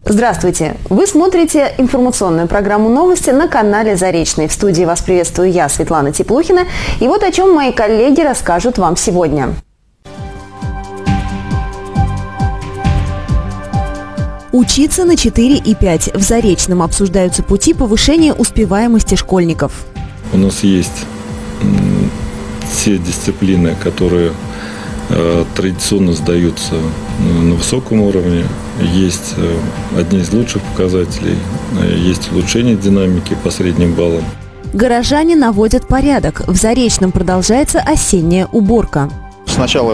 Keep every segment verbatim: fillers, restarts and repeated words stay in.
Здравствуйте! Вы смотрите информационную программу «Новости» на канале «Заречный». В студии вас приветствую я, Светлана Теплухина. И вот о чем мои коллеги расскажут вам сегодня. Учиться на четыре и пять. В Заречном обсуждаются пути повышения успеваемости школьников. У нас есть все дисциплины, которые э, традиционно сдаются на высоком уровне. Есть э, одни из лучших показателей, э, есть улучшение динамики по средним баллам. Горожане наводят порядок. В Заречном продолжается осенняя уборка. Сначала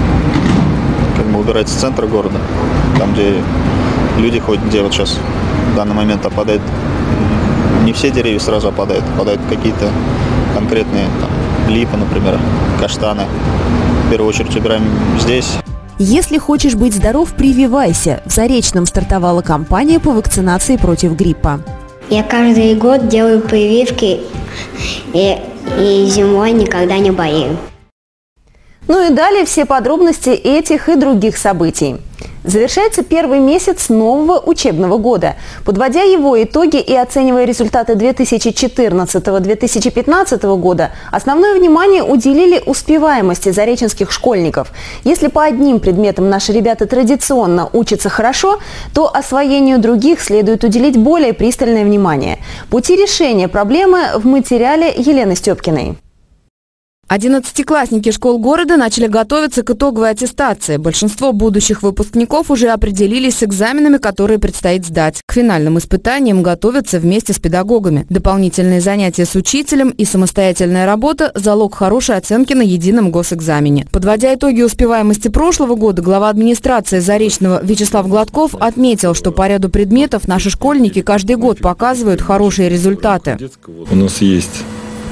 как бы убирается центр города, там, где люди ходят, где вот сейчас в данный момент опадает. Не все деревья сразу опадают, опадают какие-то конкретные, там, липы, например, каштаны. В первую очередь убираем здесь. Если хочешь быть здоров, прививайся. В Заречном стартовала кампания по вакцинации против гриппа. Я каждый год делаю прививки и, и зимой никогда не болею. Ну и далее все подробности этих и других событий. Завершается первый месяц нового учебного года. Подводя его итоги и оценивая результаты две тысячи четырнадцатого — две тысячи пятнадцатого года, основное внимание уделили успеваемости зареченских школьников. Если по одним предметам наши ребята традиционно учатся хорошо, то освоению других следует уделить более пристальное внимание. Пути решения проблемы в материале Елены Степкиной. Одиннадцатиклассники школ города начали готовиться к итоговой аттестации. Большинство будущих выпускников уже определились с экзаменами, которые предстоит сдать. К финальным испытаниям готовятся вместе с педагогами. Дополнительные занятия с учителем и самостоятельная работа – залог хорошей оценки на едином госэкзамене. Подводя итоги успеваемости прошлого года, глава администрации Заречного Вячеслав Гладков отметил, что по ряду предметов наши школьники каждый год показывают хорошие результаты. У нас есть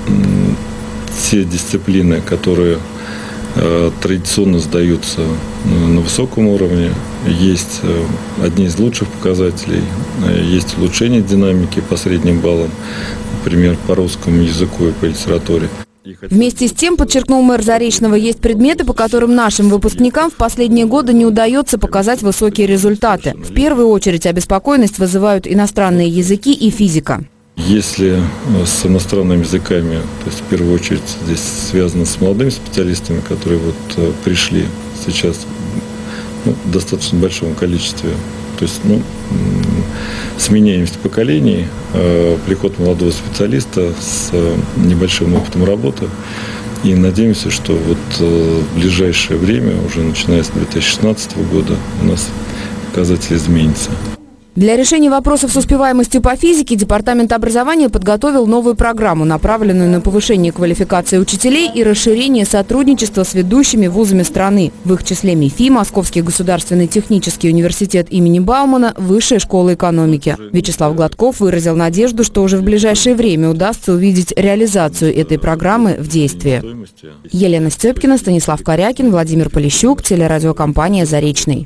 все дисциплины, которые э, традиционно сдаются на высоком уровне. Есть э, одни из лучших показателей, э, есть улучшение динамики по средним баллам, например, по русскому языку и по литературе. Вместе с тем, подчеркнул мэр Заречного, есть предметы, по которым нашим выпускникам в последние годы не удается показать высокие результаты. В первую очередь обеспокоенность вызывают иностранные языки и физика. Если с иностранными языками, то есть в первую очередь здесь связано с молодыми специалистами, которые вот пришли сейчас, ну, в достаточно большом количестве, то есть, ну, сменяемость поколений, приход молодого специалиста с небольшим опытом работы. И надеемся, что вот в ближайшее время, уже начиная с две тысячи шестнадцатого года, у нас показатели изменятся. Для решения вопросов с успеваемостью по физике Департамент образования подготовил новую программу, направленную на повышение квалификации учителей и расширение сотрудничества с ведущими вузами страны. В их числе МИФИ, Московский государственный технический университет имени Баумана, Высшая школа экономики. Вячеслав Гладков выразил надежду, что уже в ближайшее время удастся увидеть реализацию этой программы в действии. Елена Степкина, Станислав Корякин, Владимир Полищук, телерадиокомпания «Заречный».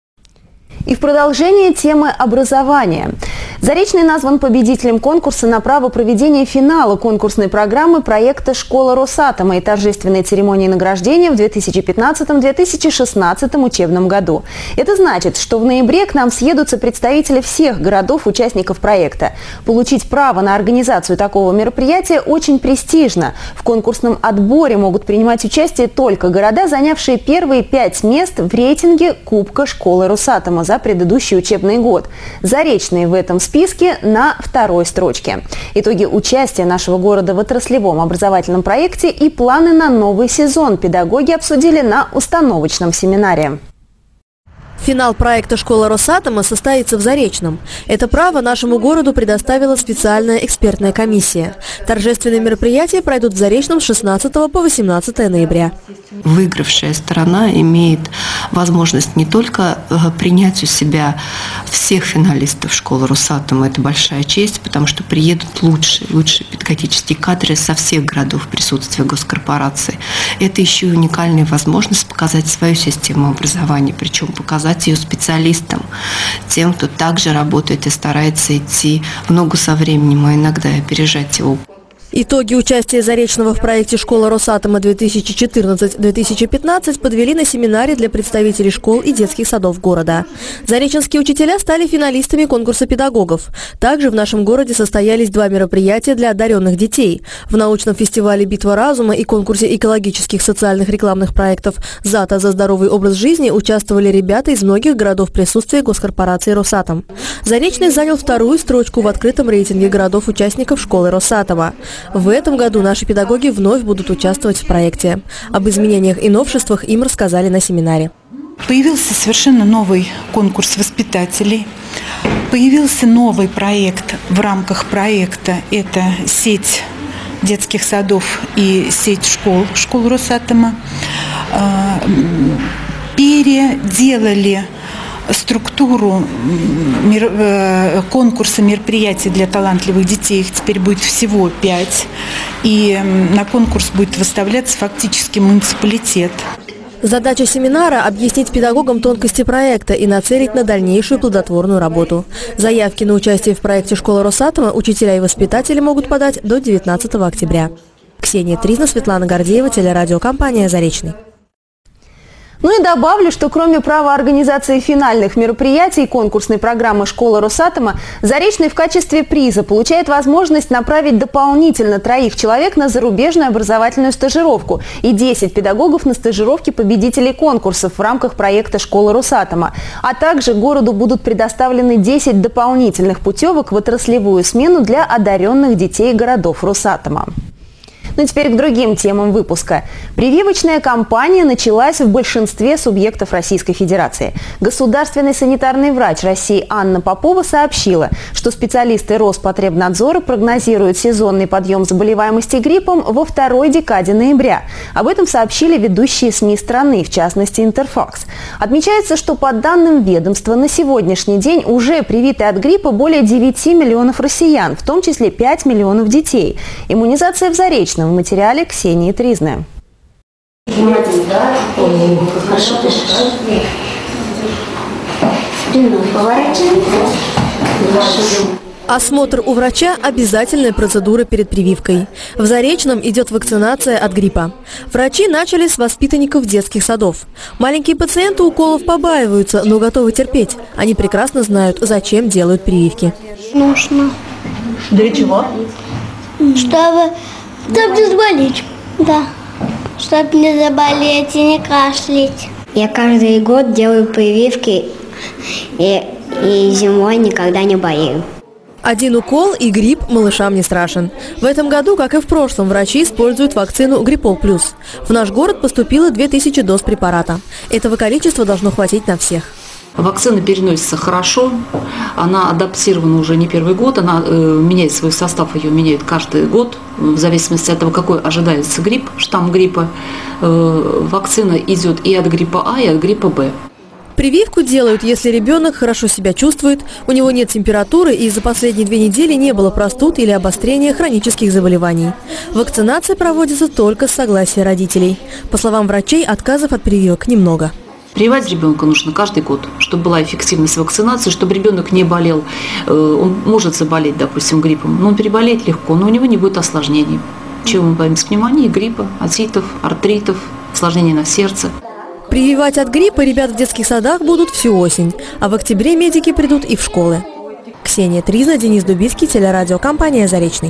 И в продолжение темы образования. Заречный назван победителем конкурса на право проведения финала конкурсной программы проекта «Школа Росатома» и торжественной церемонии награждения в две тысячи пятнадцатом — две тысячи шестнадцатом учебном году. Это значит, что в ноябре к нам съедутся представители всех городов-участников проекта. Получить право на организацию такого мероприятия очень престижно. В конкурсном отборе могут принимать участие только города, занявшие первые пять мест в рейтинге Кубка Школы Росатома за предыдущий учебный год. Заречный в этом списке на второй строчке. Итоги участия нашего города в отраслевом образовательном проекте и планы на новый сезон педагоги обсудили на установочном семинаре. Финал проекта «Школа Росатома» состоится в Заречном. Это право нашему городу предоставила специальная экспертная комиссия. Торжественные мероприятия пройдут в Заречном с шестнадцатого по восемнадцатое ноября. Выигравшая сторона имеет возможность не только принять у себя всех финалистов школы Росатома, это большая честь, потому что приедут лучшие, лучшие педагогические кадры со всех городов присутствия госкорпорации. Это еще и уникальная возможность показать свою систему образования, причем показать ее специалистам, тем, кто также работает и старается идти в ногу со временем, а иногда и опережать его. Итоги участия Заречного в проекте «Школа Росатома две тысячи четырнадцать — две тысячи пятнадцать» подвели на семинаре для представителей школ и детских садов города. Зареченские учителя стали финалистами конкурса педагогов. Также в нашем городе состоялись два мероприятия для одаренных детей. В научном фестивале «Битва разума» и конкурсе экологических социальных рекламных проектов «Зата за здоровый образ жизни» участвовали ребята из многих городов присутствия госкорпорации «Росатом». Заречный занял вторую строчку в открытом рейтинге городов-участников школы Росатома. В этом году наши педагоги вновь будут участвовать в проекте. Об изменениях и новшествах им рассказали на семинаре. Появился совершенно новый конкурс воспитателей. Появился новый проект в рамках проекта. Это сеть детских садов и сеть школ, школ Росатома. Переделали структуру конкурса мероприятий для талантливых детей. Их теперь будет всего пять. И на конкурс будет выставляться фактически муниципалитет. Задача семинара – объяснить педагогам тонкости проекта и нацелить на дальнейшую плодотворную работу. Заявки на участие в проекте «Школа Росатома» учителя и воспитатели могут подать до девятнадцатого октября. Ксения Тризна, Светлана Гордеева, телерадиокомпания «Заречный». Ну и добавлю, что кроме права организации финальных мероприятий конкурсной программы «Школа Росатома», Заречный в качестве приза получает возможность направить дополнительно троих человек на зарубежную образовательную стажировку и десять педагогов на стажировки победителей конкурсов в рамках проекта «Школа Росатома». А также городу будут предоставлены десять дополнительных путевок в отраслевую смену для одаренных детей городов Росатома. Ну и теперь к другим темам выпуска. Прививочная кампания началась в большинстве субъектов Российской Федерации. Государственный санитарный врач России Анна Попова сообщила, что специалисты Роспотребнадзора прогнозируют сезонный подъем заболеваемости гриппом во второй декаде ноября. Об этом сообщили ведущие СМИ страны, в частности Интерфакс. Отмечается, что по данным ведомства на сегодняшний день уже привиты от гриппа более девяти миллионов россиян, в том числе пять миллионов детей. Иммунизация в Заречном. В материале Ксении Тризны. Осмотр у врача – обязательная процедура перед прививкой. В Заречном идет вакцинация от гриппа. Врачи начали с воспитанников детских садов. Маленькие пациенты уколов побаиваются, но готовы терпеть. Они прекрасно знают, зачем делают прививки. Нужно. Для чего? Чтобы... Чтобы не заболеть. Да. Чтобы не заболеть и не кашлять. Я каждый год делаю прививки и, и зимой никогда не болею. Один укол и грипп малышам не страшен. В этом году, как и в прошлом, врачи используют вакцину Гриппол плюс. В наш город поступило две тысячи доз препарата. Этого количества должно хватить на всех. Вакцина переносится хорошо, она адаптирована уже не первый год, она э, меняет свой состав, ее меняют каждый год, в зависимости от того, какой ожидается грипп, штамм гриппа. Э, вакцина идет и от гриппа А, и от гриппа Б. Прививку делают, если ребенок хорошо себя чувствует, у него нет температуры и за последние две недели не было простуд или обострения хронических заболеваний. Вакцинация проводится только с согласия родителей. По словам врачей, отказов от прививок немного. Прививать ребенка нужно каждый год, чтобы была эффективность вакцинации, чтобы ребенок не болел. Он может заболеть, допустим, гриппом, но он переболеет легко, но у него не будет осложнений. Чего мы боимся? Пневмонии, гриппа, отитов, артритов, осложнений на сердце. Прививать от гриппа ребят в детских садах будут всю осень, а в октябре медики придут и в школы. Ксения Тризна, Денис Дубицкий, телерадиокомпания «Заречный».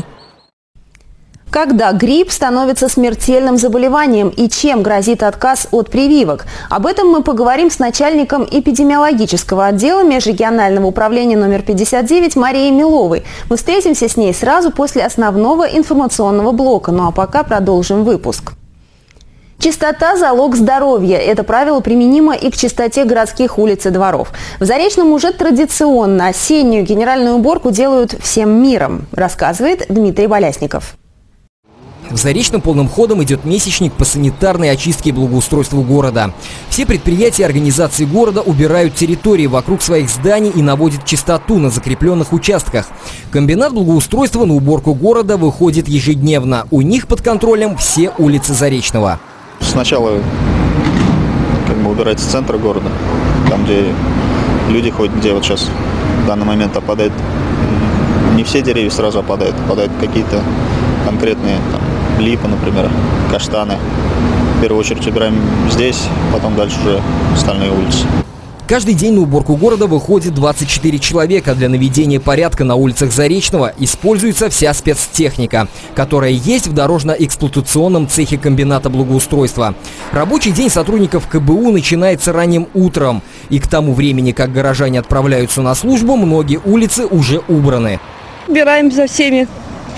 Когда грипп становится смертельным заболеванием и чем грозит отказ от прививок? Об этом мы поговорим с начальником эпидемиологического отдела межрегионального управления номер пятьдесят девять Марией Миловой. Мы встретимся с ней сразу после основного информационного блока. Ну а пока продолжим выпуск. Чистота – залог здоровья. Это правило применимо и к чистоте городских улиц и дворов. В Заречном уже традиционно осеннюю генеральную уборку делают всем миром, рассказывает Дмитрий Болясников. В Заречном полным ходом идет месячник по санитарной очистке и благоустройству города. Все предприятия и организации города убирают территории вокруг своих зданий и наводят чистоту на закрепленных участках. Комбинат благоустройства на уборку города выходит ежедневно. У них под контролем все улицы Заречного. Сначала как бы убирается центр города, там, где люди ходят, где вот сейчас в данный момент опадает не все деревья сразу опадают. Опадают какие-то конкретные, там, липы, например, каштаны. В первую очередь убираем здесь, потом дальше уже остальные улицы. Каждый день на уборку города выходит двадцать четыре человека. Для наведения порядка на улицах Заречного используется вся спецтехника, которая есть в дорожно-эксплуатационном цехе комбината благоустройства. Рабочий день сотрудников ка бэ у начинается ранним утром. И к тому времени, как горожане отправляются на службу, многие улицы уже убраны. Убираем за всеми.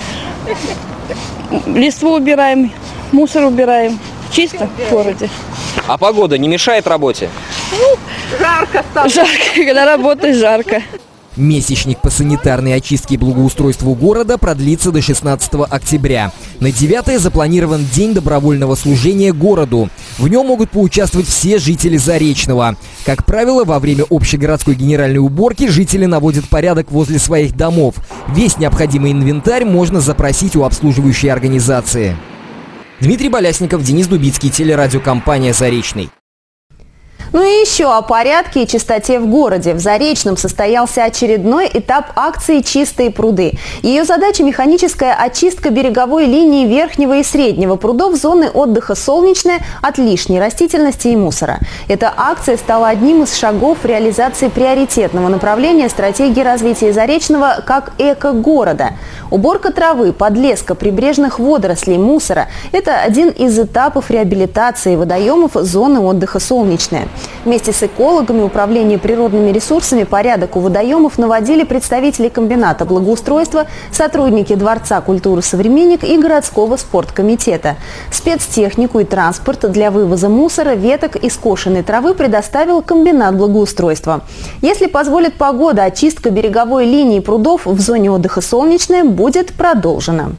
Листву убираем, мусор убираем. Чисто в городе. А погода не мешает работе? Ну, жарко стало. Жарко, когда работаешь, жарко. Месячник по санитарной очистке и благоустройству города продлится до шестнадцатого октября. На девятое запланирован День добровольного служения городу. В нем могут поучаствовать все жители Заречного. Как правило, во время общегородской генеральной уборки жители наводят порядок возле своих домов. Весь необходимый инвентарь можно запросить у обслуживающей организации. Дмитрий Болясников, Денис Дубицкий, телерадиокомпания «Заречный». Ну и еще о порядке и чистоте в городе. В Заречном состоялся очередной этап акции «Чистые пруды». Ее задача – механическая очистка береговой линии верхнего и среднего прудов зоны отдыха «Солнечная» от лишней растительности и мусора. Эта акция стала одним из шагов в реализации приоритетного направления стратегии развития Заречного как эко-города. Уборка травы, подлеска, прибрежных водорослей, мусора – это один из этапов реабилитации водоемов зоны отдыха «Солнечная». Вместе с экологами Управления природными ресурсами порядок у водоемов наводили представители комбината благоустройства, сотрудники Дворца культуры «Современник» и городского спорткомитета. Спецтехнику и транспорт для вывоза мусора, веток и скошенной травы предоставил комбинат благоустройства. Если позволит погода, очистка береговой линии прудов в зоне отдыха «Солнечная» будет продолжена.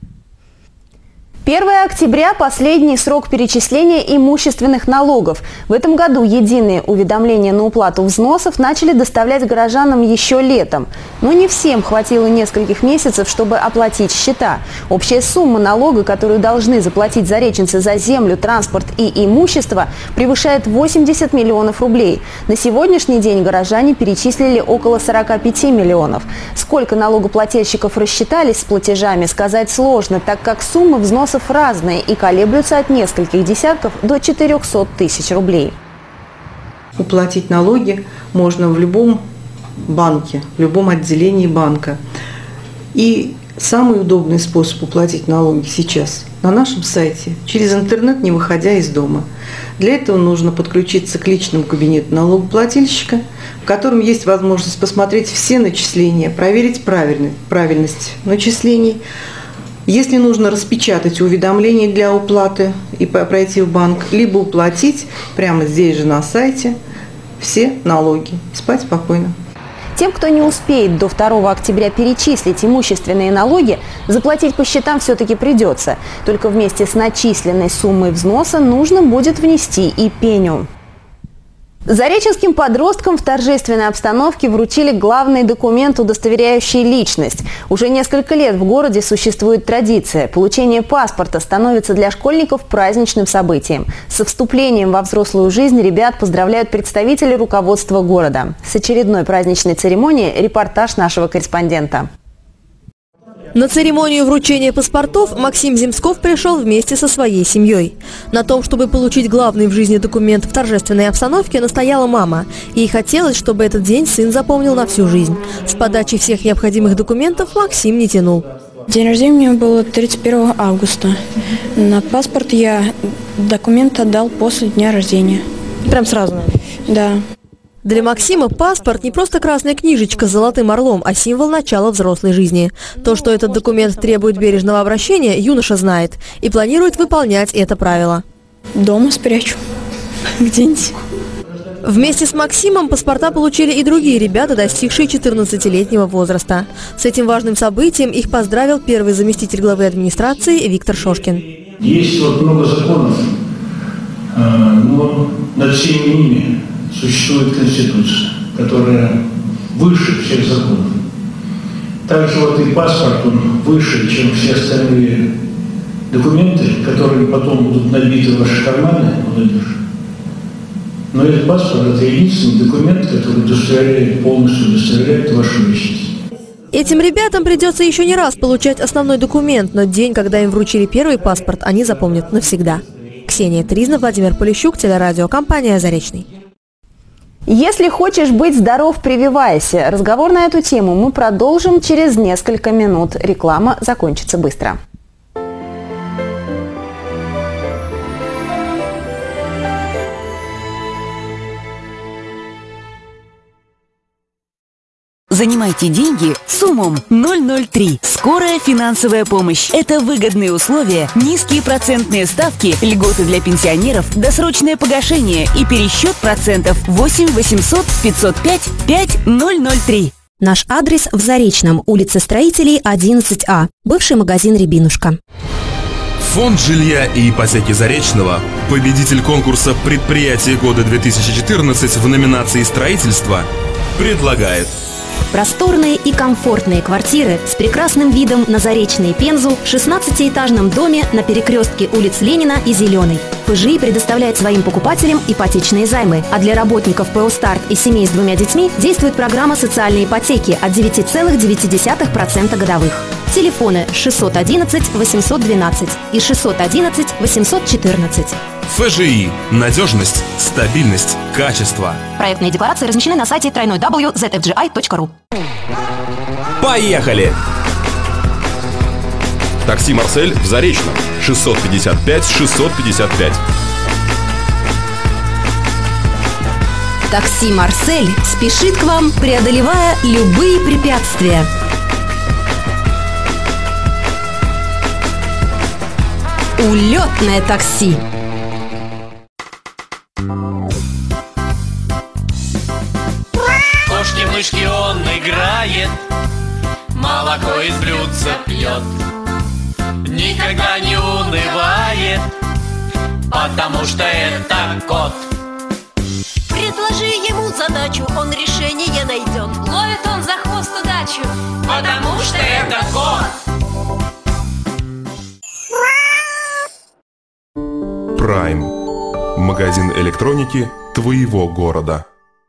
первое октября – последний срок перечисления имущественных налогов. В этом году единые уведомления на уплату взносов начали доставлять горожанам еще летом. Но не всем хватило нескольких месяцев, чтобы оплатить счета. Общая сумма налога, которую должны заплатить зареченцы за землю, транспорт и имущество, превышает восемьдесят миллионов рублей. На сегодняшний день горожане перечислили около сорока пяти миллионов. Сколько налогоплательщиков рассчитались с платежами, сказать сложно, так как суммы взносов разные и колеблются от нескольких десятков до четырёхсот тысяч рублей. Уплатить налоги можно в любом банке, в любом отделении банка. И самый удобный способ уплатить налоги сейчас на нашем сайте, через интернет, не выходя из дома. Для этого нужно подключиться к личному кабинету налогоплательщика, в котором есть возможность посмотреть все начисления, проверить правильность, правильность начислений. Если нужно распечатать уведомление для уплаты и пройти в банк, либо уплатить прямо здесь же на сайте все налоги. Спать спокойно. Тем, кто не успеет до второго октября перечислить имущественные налоги, заплатить по счетам все-таки придется. Только вместе с начисленной суммой взноса нужно будет внести и пеню. Зареченским подросткам в торжественной обстановке вручили главный документ, удостоверяющий личность. Уже несколько лет в городе существует традиция. Получение паспорта становится для школьников праздничным событием. Со вступлением во взрослую жизнь ребят поздравляют представители руководства города. С очередной праздничной церемонией репортаж нашего корреспондента. На церемонию вручения паспортов Максим Земсков пришел вместе со своей семьей. На том, чтобы получить главный в жизни документ в торжественной обстановке, настояла мама. Ей хотелось, чтобы этот день сын запомнил на всю жизнь. С подачей всех необходимых документов Максим не тянул. День рождения у меня было тридцать первого августа. На паспорт я документ отдал после дня рождения. Прям сразу? Да. Для Максима паспорт не просто красная книжечка с золотым орлом, а символ начала взрослой жизни. То, что этот документ требует бережного обращения, юноша знает и планирует выполнять это правило. Дома спрячу. Где-нибудь. Вместе с Максимом паспорта получили и другие ребята, достигшие четырнадцатилетнего возраста. С этим важным событием их поздравил первый заместитель главы администрации Виктор Шошкин. Есть вот много законов, но над всеми ними существует Конституция, которая выше всех законов. Также вот и паспорт, он выше, чем все остальные документы, которые потом будут набиты в ваши карманы, молодежь. Но этот паспорт – это единственный документ, который удостоверяет, полностью удостоверяет вашу личность. Этим ребятам придется еще не раз получать основной документ, но день, когда им вручили первый паспорт, они запомнят навсегда. Ксения Тризна, Владимир Полищук, телерадиокомпания «Заречный». Если хочешь быть здоров, прививайся. Разговор на эту тему мы продолжим через несколько минут. Реклама закончится быстро. Занимайте деньги с умом. ноль ноль три. Скорая финансовая помощь. Это выгодные условия, низкие процентные ставки, льготы для пенсионеров, досрочное погашение и пересчет процентов. восемь восемьсот пятьсот пять пять ноль ноль три. Наш адрес в Заречном, улица Строителей, одиннадцать А. Бывший магазин «Рябинушка». Фонд жилья и ипотеки Заречного, победитель конкурса «Предприятие года две тысячи четырнадцать» в номинации «Строительство», предлагает просторные и комфортные квартиры с прекрасным видом на Заречный и Пензу в шестнадцатиэтажном доме на перекрестке улиц Ленина и Зеленой. ФЖИ предоставляет своим покупателям ипотечные займы, а для работников ПО «Старт» и семей с двумя детьми действует программа социальной ипотеки от девяти целых девяти десятых процента годовых. Телефоны шестьсот одиннадцать восемьсот двенадцать и шестьсот одиннадцать восемьсот четырнадцать. ФЖИ. Надежность, стабильность, качество. Проектные декларации размещены на сайте дабл ю дабл ю дабл ю точка зет эф джи ай точка ру. Поехали! Такси «Марсель» в Заречном. шестьсот пятьдесят пять шестьсот пятьдесят пять. Такси «Марсель» спешит к вам, преодолевая любые препятствия. Улетное такси. Кошки-мышки он играет, молоко из блюдца пьет, никогда не унывает, потому что это кот. Предложи ему задачу, он решение найдет. Ловит он за хвост удачу, потому что это кот. Прайм. Магазин электроники твоего города.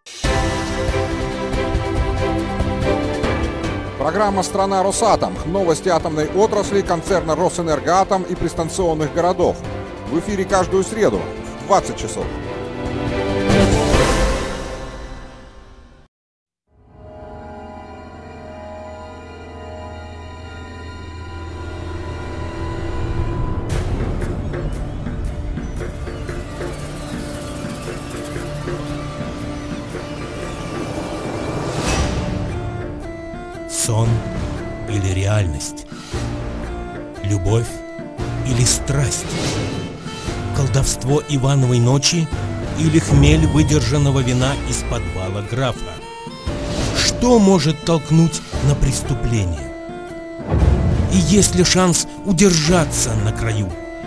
Программа «Страна Росатом». Новости атомной отрасли, концерна «Росэнергоатом» и пристанционных городов. В эфире каждую среду в двадцать часов. Сон или реальность? Любовь или страсть? Колдовство Ивановой ночи или хмель выдержанного вина из подвала графа? Что может толкнуть на преступление? И есть ли шанс удержаться на краю?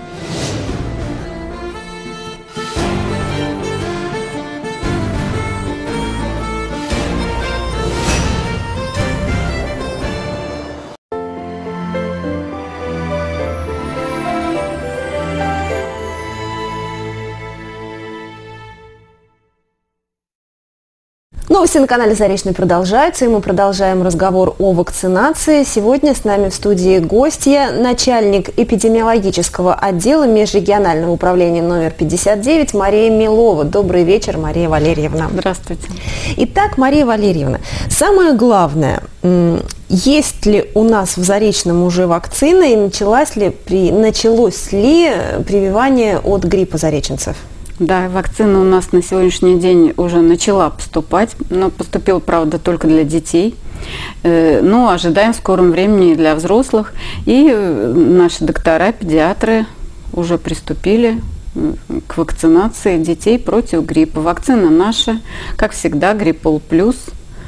Новости на канале «Заречный» продолжаются, и мы продолжаем разговор о вакцинации. Сегодня с нами в студии гостья, начальник эпидемиологического отдела межрегионального управления номер пятьдесят девять Мария Милова. Добрый вечер, Мария Валерьевна. Здравствуйте. Итак, Мария Валерьевна, самое главное, есть ли у нас в Заречном уже вакцина и началась ли, при, началось ли прививание от гриппа зареченцев? Да, вакцина у нас на сегодняшний день уже начала поступать, но поступила, правда, только для детей. Но ожидаем в скором времени и для взрослых. И наши доктора, педиатры уже приступили к вакцинации детей против гриппа. Вакцина наша, как всегда, Гриппол плюс.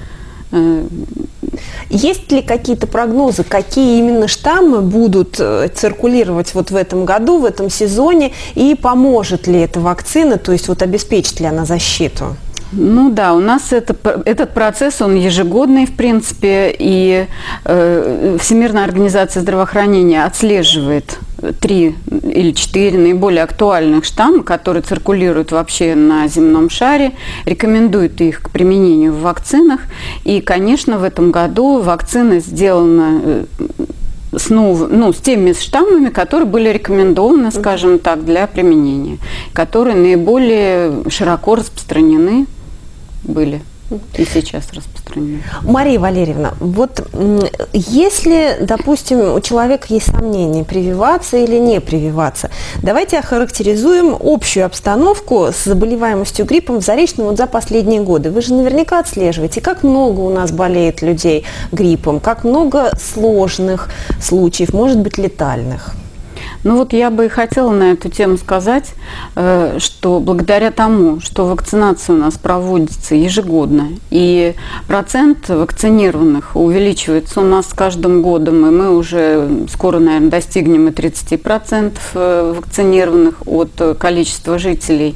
Есть ли какие-то прогнозы, какие именно штаммы будут циркулировать вот в этом году, в этом сезоне, и поможет ли эта вакцина, то есть вот обеспечит ли она защиту? Ну да, у нас это, этот процесс, он ежегодный, в принципе, и э, Всемирная организация здравоохранения отслеживает три или четыре наиболее актуальных штамма, которые циркулируют вообще на земном шаре, рекомендуют их к применению в вакцинах. И, конечно, в этом году вакцина сделана с, нов... ну, с теми штаммами, которые были рекомендованы, скажем так, для применения, которые наиболее широко распространены были. И сейчас распространены. Мария Валерьевна, вот если, допустим, у человека есть сомнения, прививаться или не прививаться, давайте охарактеризуем общую обстановку с заболеваемостью гриппом в Заречном вот за последние годы. Вы же наверняка отслеживаете, как много у нас болеет людей гриппом, как много сложных случаев, может быть, летальных. Ну вот я бы и хотела на эту тему сказать, что благодаря тому, что вакцинация у нас проводится ежегодно, и процент вакцинированных увеличивается у нас с каждым годом, и мы уже скоро, наверное, достигнем и тридцати процентов вакцинированных от количества жителей,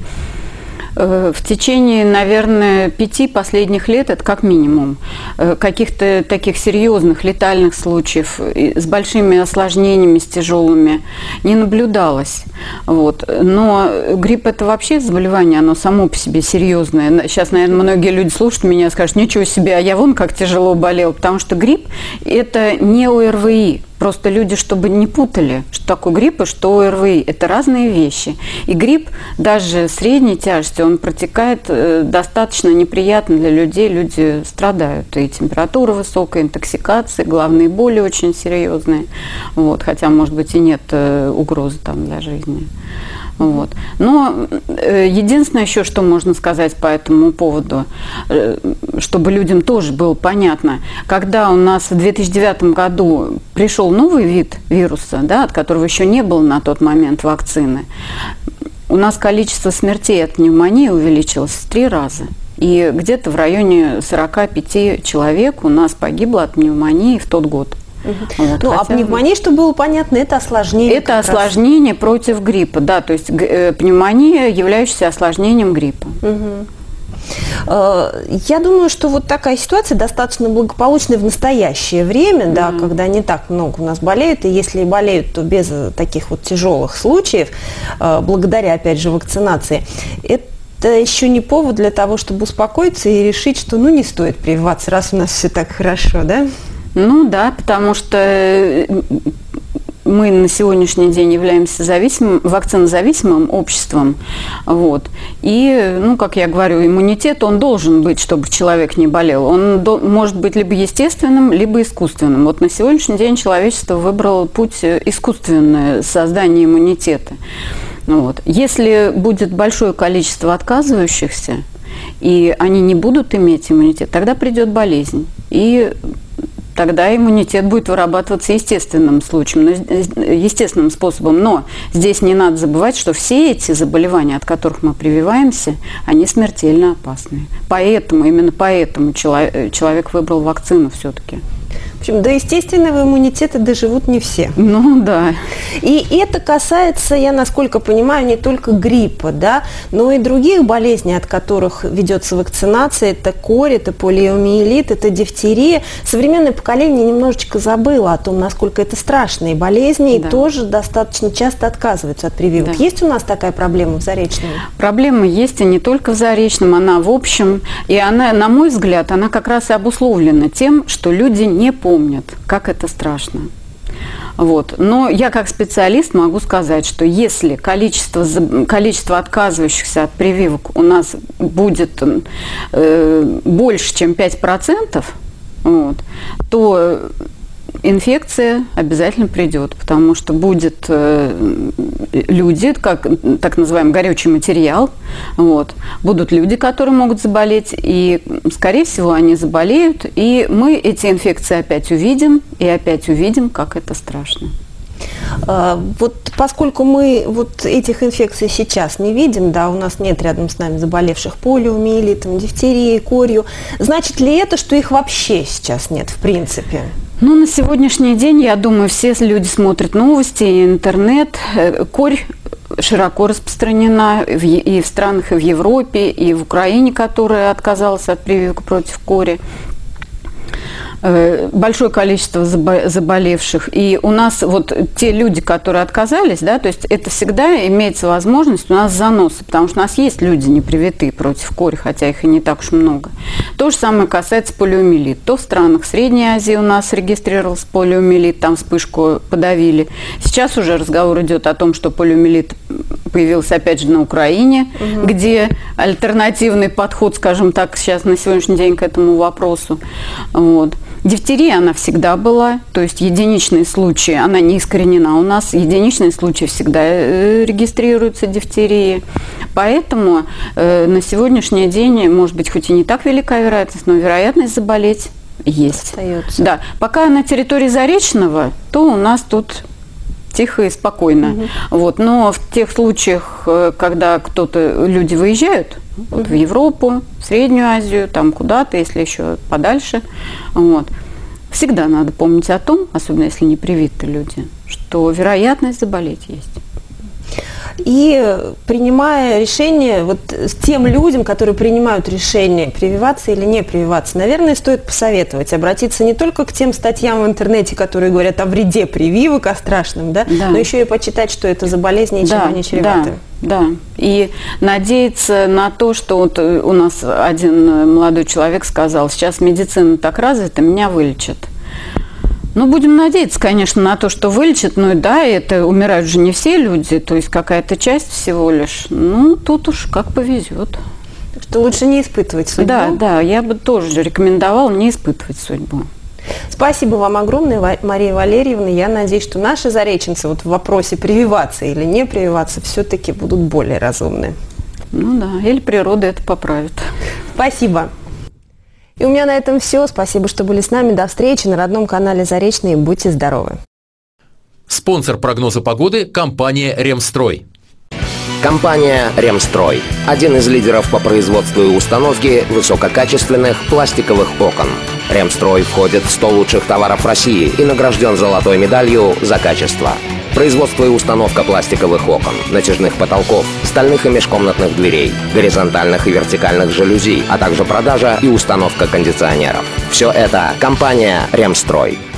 в течение, наверное, пяти последних лет, это как минимум, каких-то таких серьезных летальных случаев с большими осложнениями, с тяжелыми, не наблюдалось. Вот. Но грипп – это вообще заболевание, оно само по себе серьезное. Сейчас, наверное, многие люди слушают меня и скажут: ничего себе, а я вон как тяжело болел, потому что грипп – это не ОРВИ. Просто люди, чтобы не путали, что такое грипп и что ОРВИ. Это разные вещи. И грипп даже средней тяжести, он протекает э, достаточно неприятно для людей. Люди страдают. И температура высокая, интоксикация, головные боли очень серьезные. Вот. Хотя, может быть, и нет э, угрозы там для жизни. Вот. Но э, единственное еще, что можно сказать по этому поводу, э, чтобы людям тоже было понятно, когда у нас в две тысячи девятом году пришел новый вид вируса, да, от которого еще не было на тот момент вакцины, у нас количество смертей от пневмонии увеличилось в три раза. И где-то в районе сорока пяти человек у нас погибло от пневмонии в тот год. Угу. Вот, ну, хотя... а пневмония, чтобы было понятно, это осложнение. Это осложнение раз. против гриппа, да, то есть э, пневмония, являющаяся осложнением гриппа. Угу. Я думаю, что вот такая ситуация достаточно благополучная в настоящее время, mm-hmm. да, когда не так много у нас болеют, и если болеют, то без таких вот тяжелых случаев, благодаря, опять же, вакцинации. Это еще не повод для того, чтобы успокоиться и решить, что ну не стоит прививаться, раз у нас все так хорошо, да? Ну да, потому что мы на сегодняшний день являемся зависимым, вакцинозависимым обществом. Вот. И, ну, как я говорю, иммунитет, он должен быть, чтобы человек не болел. Он до, может быть либо естественным, либо искусственным. Вот на сегодняшний день человечество выбрало путь искусственное создания иммунитета. Вот. Если будет большое количество отказывающихся, и они не будут иметь иммунитет, тогда придет болезнь. И тогда иммунитет будет вырабатываться естественным случаем, естественным способом. Но здесь не надо забывать, что все эти заболевания, от которых мы прививаемся, они смертельно опасны. Поэтому, именно поэтому человек, человек выбрал вакцину все-таки. В общем, до естественного иммунитета доживут не все. Ну да. И это касается, я насколько понимаю, не только гриппа, да, но и других болезней, от которых ведется вакцинация. Это корь, это полиомиелит, это дифтерия. Современное поколение немножечко забыло о том, насколько это страшные болезни, да. И тоже достаточно часто отказываются от прививок. Да. Есть у нас такая проблема в Заречном? Проблема есть, и не только в Заречном, она в общем. И она, на мой взгляд, она как раз и обусловлена тем, что люди не помнят. помнят, как это страшно. Вот. Но я как специалист могу сказать, что если количество, количество отказывающихся от прививок у нас будет э, больше, чем пять процентов, вот, то инфекция обязательно придет, потому что будет э, люди, как так называемый горючий материал, вот, будут люди, которые могут заболеть, и, скорее всего, они заболеют, и мы эти инфекции опять увидим, и опять увидим, как это страшно. Вот поскольку мы вот этих инфекций сейчас не видим, да, у нас нет рядом с нами заболевших полиомиелитом, дифтерией, корью, значит ли это, что их вообще сейчас нет в принципе? Ну, на сегодняшний день, я думаю, все люди смотрят новости, интернет. Корь широко распространена и в странах, и в Европе, и в Украине, которая отказалась от прививок против кори. большое количество заболевших. И у нас вот те люди, которые отказались, да, то есть это всегда имеется возможность у нас заноса, потому что у нас есть люди непривитые против кори, хотя их и не так уж много. То же самое касается полиомиелита. То в странах Средней Азии у нас регистрировался полиомиелит, там вспышку подавили. Сейчас уже разговор идет о том, что полиомиелит появился опять же на Украине, угу. где альтернативный подход, скажем так, сейчас на сегодняшний день к этому вопросу. Вот. Дифтерия, она всегда была, то есть единичные случаи, она не искоренена у нас, единичные случаи всегда регистрируются дифтерии. Поэтому э, на сегодняшний день, может быть, хоть и не так велика вероятность, но вероятность заболеть есть. Остается. Да. Пока на территории Заречного, то у нас тут тихо и спокойно. Угу. Вот. Но в тех случаях, когда кто-то, люди выезжают, вот, в Европу, в Среднюю Азию, там куда-то, если еще подальше. Вот. Всегда надо помнить о том, особенно если не привиты люди, что вероятность заболеть есть. И принимая решение, вот тем людям, которые принимают решение, прививаться или не прививаться, наверное, стоит посоветовать, обратиться не только к тем статьям в интернете, которые говорят о вреде прививок, о страшном, да, да. но еще и почитать, что это за болезни и чем да, они чреваты. Да, да. И надеяться на то, что вот у нас один молодой человек сказал, сейчас медицина так развита, меня вылечат. Ну, будем надеяться, конечно, на то, что вылечат. Ну, да, это умирают же не все люди, то есть какая-то часть всего лишь. Ну, тут уж как повезет. Так что лучше не испытывать судьбу. Да, да, я бы тоже рекомендовала не испытывать судьбу. Спасибо вам огромное, Мария Валерьевна. Я надеюсь, что наши зареченцы вот в вопросе прививаться или не прививаться все-таки будут более разумны. Ну да, или природа это поправит. Спасибо. И у меня на этом все. Спасибо, что были с нами. До встречи на родном канале Заречный. Будьте здоровы. Спонсор прогноза погоды – компания «Ремстрой». Компания «Ремстрой» – один из лидеров по производству и установке высококачественных пластиковых окон. «Ремстрой» входит в сто лучших товаров России и награжден золотой медалью за качество. Производство и установка пластиковых окон, натяжных потолков, стальных и межкомнатных дверей, горизонтальных и вертикальных жалюзи, а также продажа и установка кондиционеров. Все это компания «Ремстрой».